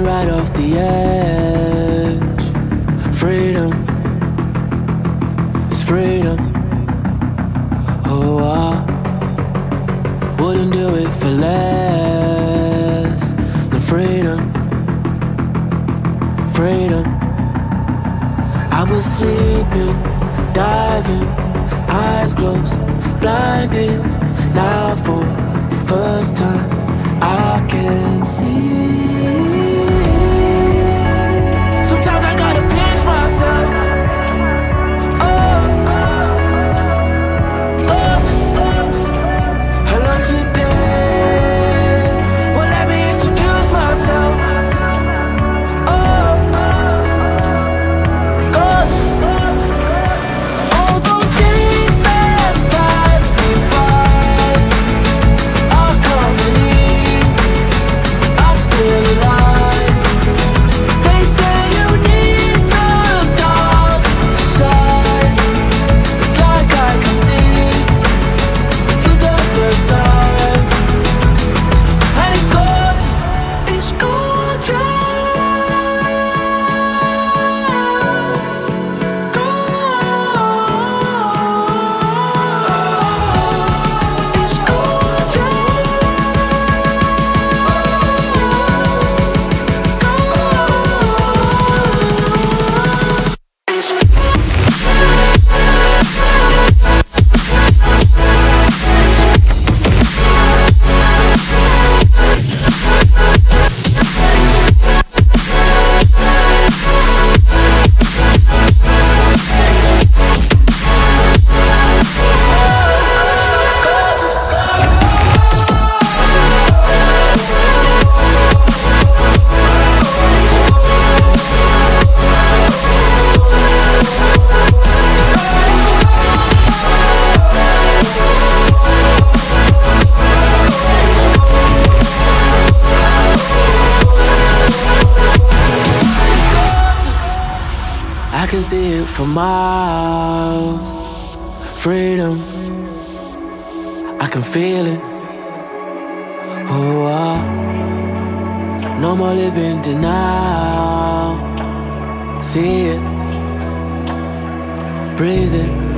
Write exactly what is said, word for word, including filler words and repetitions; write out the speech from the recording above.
right off the edge. Freedom is freedom. Oh, I wouldn't do it for less than freedom. Freedom. I was sleeping, diving, eyes closed, blinded. Now for the first time I can see. Sometimes I gotta pinch myself. Oh, gorgeous. Hello today. Well, let me introduce myself. Oh, gorgeous. All those days that pass me by, I can't believe I'm still alive. They say you need the dark to shine. It's like I can see for the first time. And it's gorgeous, it's gorgeous, it's I can see it for miles. Freedom, I can feel it. Oh, I, no more living denial. See it, breathe it.